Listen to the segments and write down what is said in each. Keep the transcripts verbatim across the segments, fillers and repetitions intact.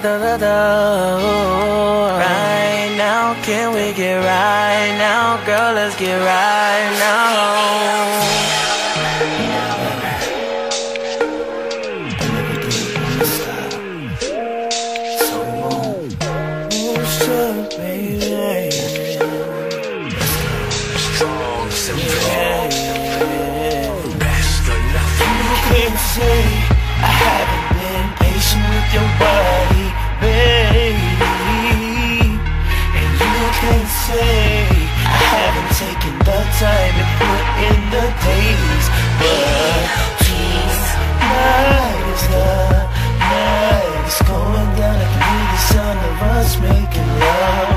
da da da. Right now, can we get right now? Girl, let's get right now. Say I haven't been patient with your body, baby. And you can say I haven't taken the time to put in the days. But tonight is the night. It's going down. I can hear the sound of us making love.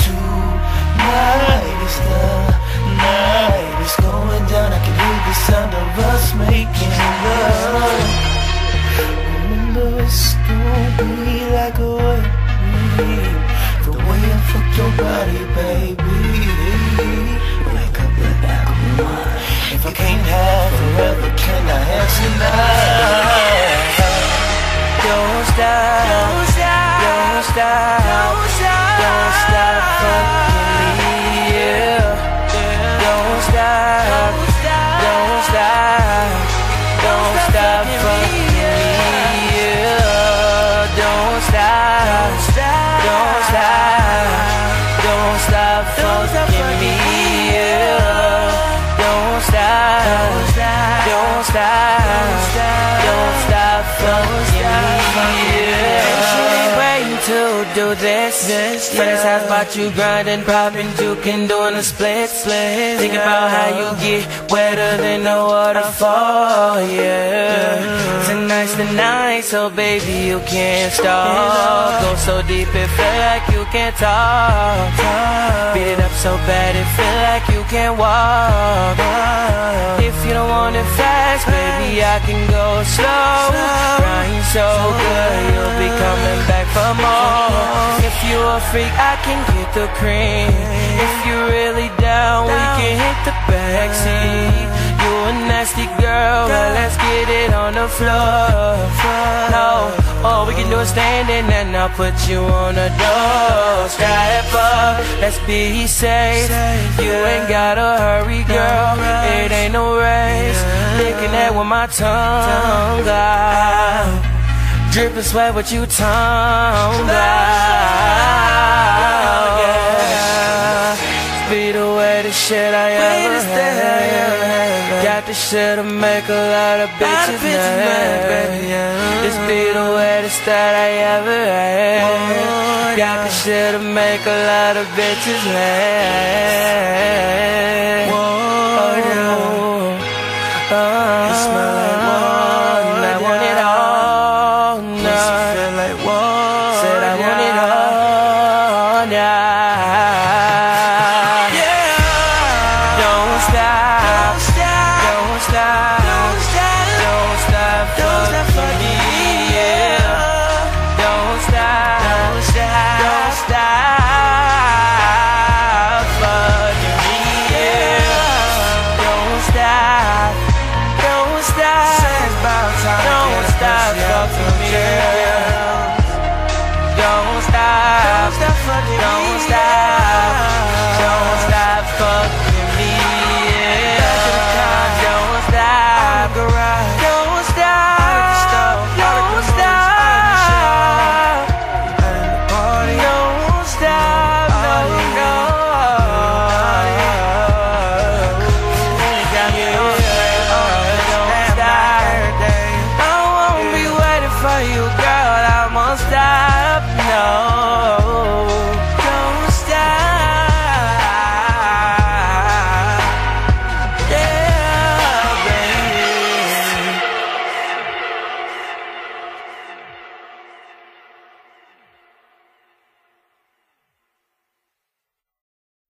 Tonight is the night. It's going down. I can hear the sound of us making love. Remember, it's gonna be like a wedding. The way I fuck your body, baby. Wake up in the back of my mind. If I can't have forever, can I have tonight? Don't stop, don't stop, don't stop, don't stop, don't stop fucking me, yeah. Don't stop, don't stop, don't stop fucking me, yeah. Don't stop, don't stop, don't stop fucking me, yeah. Don't stop, don't stop, don't stop fucking me, yeah. She ain't waiting to do this, this, fantasize about you grinding, popping, juking, doing a split, split. Think about how you get wetter than a waterfall, yeah. Tonight's the night, so baby you can't stop. Go so deep it feel like you can't talk. Beat it up so bad it feel like you can't walk. If you don't want it fast, baby I can go slow. Grind so good, you'll be coming back for more. If you a freak, I can get the cream. If you really down, we can hit the backseat. You a nasty girl, but let's get it on the floor. No, all we can do is standing and I'll put you on the door. Strap up, let's be safe. You ain't gotta hurry, girl. It ain't no race. Licking that with my tongue out. Drippin' sweat with you tongue out, yeah. Be the way the shit I ever had. Got the shit to make a lot of bitches mad. This be the way the start I ever had. Got the shit to make a lot of bitches mad. Oh yeah. It smell like one. I want it all. Said I want it all now. Yeah. Don't stop, don't stop, don't stop, don't stop, don't stop fucking me, yeah. Don't stop, don't stop, don't stop fucking me, yeah. Don't stop, don't stop, don't stop fucking me, yeah. Don't stop, don't stop fucking don't me, stop, don't stop fucking me, yeah. Don't stop, don't stop, don't stop, don't stop, no, no. Got me on don't stop. I won't be waiting for you, girl, I won't stop. No.